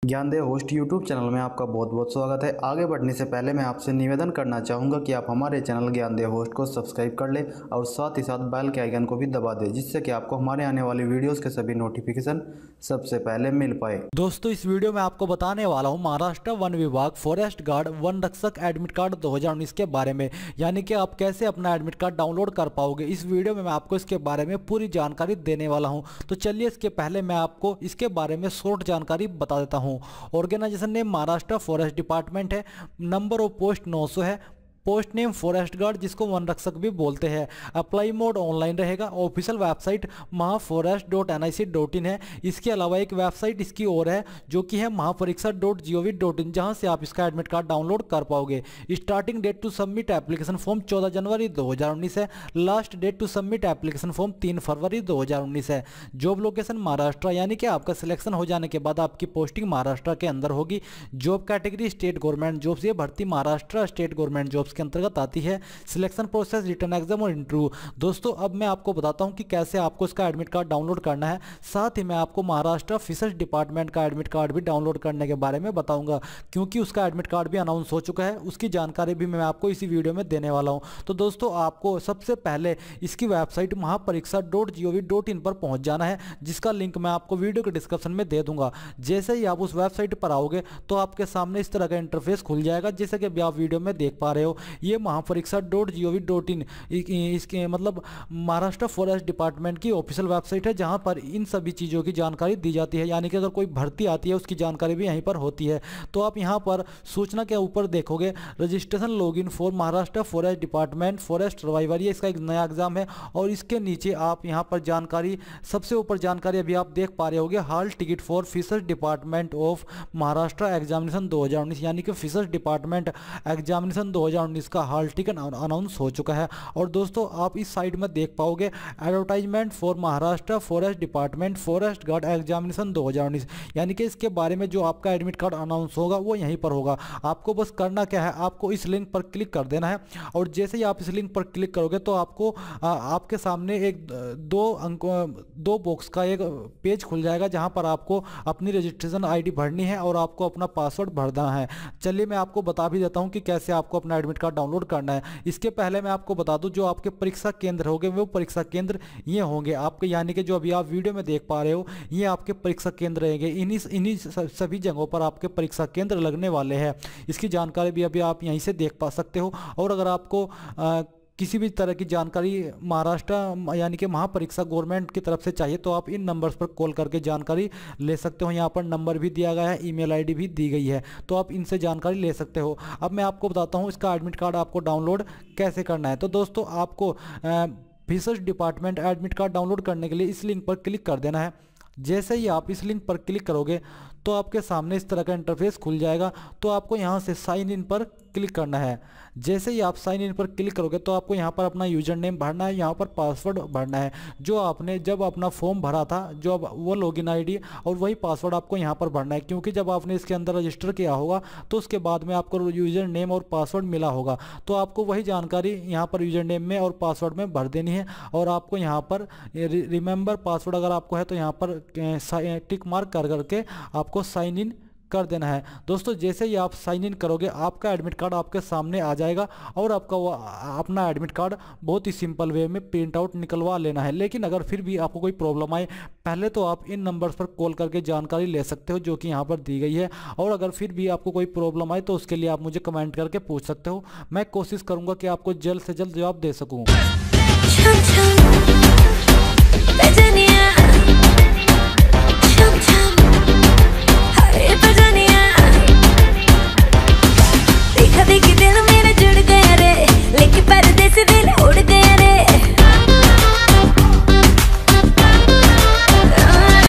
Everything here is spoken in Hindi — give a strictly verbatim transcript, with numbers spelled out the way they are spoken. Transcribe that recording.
ज्ञानदेव होस्ट यूट्यूब चैनल में आपका बहुत बहुत स्वागत है। आगे बढ़ने से पहले मैं आपसे निवेदन करना चाहूँगा कि आप हमारे चैनल ज्ञानदेव होस्ट को सब्सक्राइब कर लें और साथ ही साथ बेल के आइकन को भी दबा दें, जिससे कि आपको हमारे आने वाली वीडियोस के सभी नोटिफिकेशन सबसे पहले मिल पाए। दोस्तों, इस वीडियो में आपको बताने वाला हूँ महाराष्ट्र वन विभाग फॉरेस्ट गार्ड वन रक्षक एडमिट कार्ड दो हज़ार उन्नीस के बारे में, यानी कि आप कैसे अपना एडमिट कार्ड डाउनलोड कर पाओगे। इस वीडियो में मैं आपको इसके बारे में पूरी जानकारी देने वाला हूँ। तो चलिए इसके पहले मैं आपको इसके बारे में शॉर्ट जानकारी बता देता हूँ। Organisation name Maharashtra forest department है। नंबर ऑफ पोस्ट नौ सौ है। पोस्ट नेम फॉरेस्ट गार्ड, जिसको वन रक्षक भी बोलते हैं। अप्लाई मोड ऑनलाइन रहेगा। Official website mahaforest dot N I C dot in है। इसके अलावा एक वेबसाइट इसकी और है जो कि है Mahapariksha dot G O V dot in, जहाँ से आप इसका एडमिट कार्ड डाउनलोड कर पाओगे। Starting date to submit application form चौदह जनवरी दो हज़ार उन्नीस है। Last date to submit application form तीन फरवरी दो हज़ार उन्नीस है। जॉब लोकेशन महाराष्ट्र, यानी कि आपका सिलेक्शन हो जाने के बाद आपकी पोस्टिंग महाराष्ट्र के अंदर होगी। Job category state government jobs, ये भर्ती महाराष्ट्र स्टेट गवर्नमेंट जॉब्स के अंतर्गत आती है। सिलेक्शन प्रोसेस, रिटर्न एग्जाम और इंटरव्यू। दोस्तों, अब मैं आपको बताता हूं कि कैसे आपको इसका एडमिट कार्ड डाउनलोड करना है। साथ ही मैं आपको महाराष्ट्र फिशर्स डिपार्टमेंट का एडमिट कार्ड भी डाउनलोड करने के बारे में बताऊंगा, क्योंकि उसका एडमिट कार्ड भी अनाउंस हो चुका है। उसकी जानकारी भी मैं आपको इसी वीडियो में देने वाला हूं। तो दोस्तों, आपको सबसे पहले इसकी website Mahapariksha dot G O V dot in पर पहुंच जाना है, जिसका लिंक मैं आपको वीडियो के डिस्क्रिप्शन में दे दूंगा। जैसे ही आप उस वेबसाइट पर आओगे तो आपके सामने इस तरह का इंटरफेस खुल जाएगा, जैसे कि अभी आप वीडियो में देख पा रहे हो। ये Mahapariksha dot G O V dot in इसके मतलब महाराष्ट्र फॉरेस्ट डिपार्टमेंट की ऑफिशियल वेबसाइट है, जहां पर इन सभी चीज़ों की जानकारी दी जाती है। यानी कि अगर कोई भर्ती आती है उसकी जानकारी भी यहीं पर होती है। तो आप यहां पर सूचना के ऊपर देखोगे registration login for Maharashtra forest department forest surveyor, ये इसका एक नया एग्जाम है। और इसके नीचे आप यहां पर जानकारी, सबसे ऊपर जानकारी अभी आप देख पा रहे होगे, hall ticket for fishers department of Maharashtra examination दो हज़ार उन्नीस, यानी कि फिशर्स डिपार्टमेंट एग्जामिनेशन दो हज़ार उन्नीस का हाल टिकट अनाउंस हो चुका है। और दोस्तों, आप इस साइड में देख पाओगे advertisement for Maharashtra forest department forest guard examination दो हज़ार उन्नीस, यानी कि इसके बारे में जो आपका एडमिट कार्ड अनाउंस होगा वो यहीं पर होगा। आपको बस करना क्या है, आपको इस लिंक पर क्लिक कर देना है। और जैसे ही आप इस लिंक पर क्लिक करोगे तो आपको आ, आपके सामने एक दो अंक दो बॉक्स का एक पेज खुल जाएगा, जहां पर आपको अपनी रजिस्ट्रेशन आईडी भरनी है और आपको अपना पासवर्ड भरना है। चलिए मैं आपको बता भी देता हूं कि कैसे आपको अपना एडमिट कार्ड डाउनलोड करना है। इसके पहले मैं आपको बता दूं, जो आपके परीक्षा केंद्र होंगे वो परीक्षा केंद्र ये होंगे आपके, यानी कि जो अभी आप वीडियो में देख पा रहे हो ये आपके परीक्षा केंद्र रहेंगे। इन्हीं इन्हीं सभी जगहों पर आपके परीक्षा केंद्र लगने वाले हैं। इसकी जानकारी भी अभी आप यहीं से देख पा सकते हो। और अगर आपको आ, किसी भी तरह की जानकारी महाराष्ट्र यानी कि महापरीक्षा गवर्नमेंट की तरफ से चाहिए तो आप इन नंबर्स पर कॉल करके जानकारी ले सकते हो। यहाँ पर नंबर भी दिया गया है, ईमेल आईडी भी दी गई है, तो आप इनसे जानकारी ले सकते हो। अब मैं आपको बताता हूँ इसका एडमिट कार्ड आपको डाउनलोड कैसे करना है। तो दोस्तों, आपको fishers department admit card download करने के लिए इस लिंक पर क्लिक कर देना है। जैसे ही आप इस लिंक पर क्लिक करोगे तो आपके सामने इस तरह का इंटरफेस खुल जाएगा। तो आपको यहाँ से साइन इन पर क्लिक करना है। जैसे ही आप साइन इन पर क्लिक करोगे तो आपको यहाँ पर अपना यूजर नेम भरना है, यहाँ पर पासवर्ड भरना है जो आपने जब अपना फॉर्म भरा था, जो अब वो लॉगिन आईडी और वही पासवर्ड आपको यहाँ पर भरना है। क्योंकि जब आपने इसके अंदर रजिस्टर किया होगा तो उसके बाद में आपको यूजर नेम और पासवर्ड मिला होगा, तो आपको वही जानकारी यहाँ पर यूजर नेम में और पासवर्ड में भर देनी है। और आपको यहाँ पर रिमेंबर पासवर्ड अगर आपको है तो यहाँ पर टिक मार्क कर करके आपको साइन इन कर देना है। दोस्तों, जैसे ही आप साइन इन करोगे आपका एडमिट कार्ड आपके सामने आ जाएगा और आपका वो अपना एडमिट कार्ड बहुत ही सिंपल वे में प्रिंट आउट निकलवा लेना है। लेकिन अगर फिर भी आपको कोई प्रॉब्लम आए, पहले तो आप इन नंबर्स पर कॉल करके जानकारी ले सकते हो जो कि यहाँ पर दी गई है। और अगर फिर भी आपको कोई प्रॉब्लम आए तो उसके लिए आप मुझे कमेंट करके पूछ सकते हो। मैं कोशिश करूँगा कि आपको जल्द से जल्द जवाब दे सकूँ।